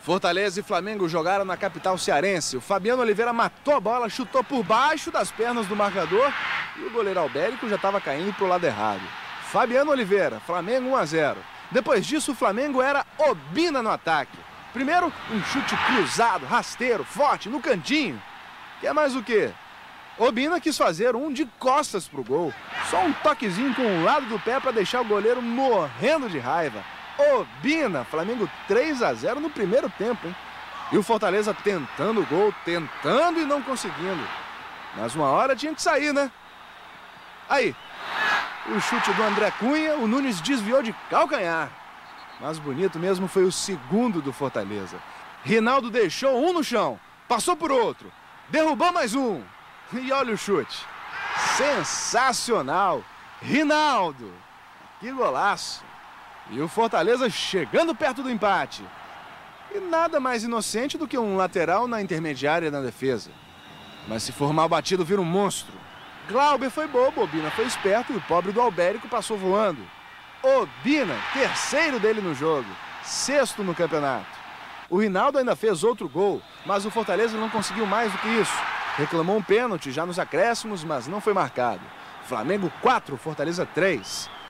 Fortaleza e Flamengo jogaram na capital cearense. O Fabiano Oliveira matou a bola, chutou por baixo das pernas do marcador e o goleiro Albérico já estava caindo para o lado errado. Fabiano Oliveira, Flamengo 1-0. Depois disso, o Flamengo era Obina no ataque. Primeiro, um chute cruzado, rasteiro, forte, no cantinho. Quer mais o quê? Obina quis fazer um de costas pro gol. Só um toquezinho com o lado do pé para deixar o goleiro morrendo de raiva. Obina, Flamengo 3-0 no primeiro tempo, hein? E o Fortaleza tentando o gol, tentando e não conseguindo. Mas uma hora tinha que sair, né? Aí, o chute do André Cunha, o Nunes desviou de calcanhar. Mas bonito mesmo foi o segundo do Fortaleza. Rinaldo deixou um no chão, passou por outro, derrubou mais um. E olha o chute. Sensacional! Rinaldo! Que golaço! E o Fortaleza chegando perto do empate. E nada mais inocente do que um lateral na intermediária na defesa. Mas se for mal batido, vira um monstro. Glauber foi bobo, Obina foi esperto e o pobre do Albérico passou voando. Obina, terceiro dele no jogo, sexto no campeonato. O Rinaldo ainda fez outro gol, mas o Fortaleza não conseguiu mais do que isso. Reclamou um pênalti já nos acréscimos, mas não foi marcado. Flamengo 4, Fortaleza 3.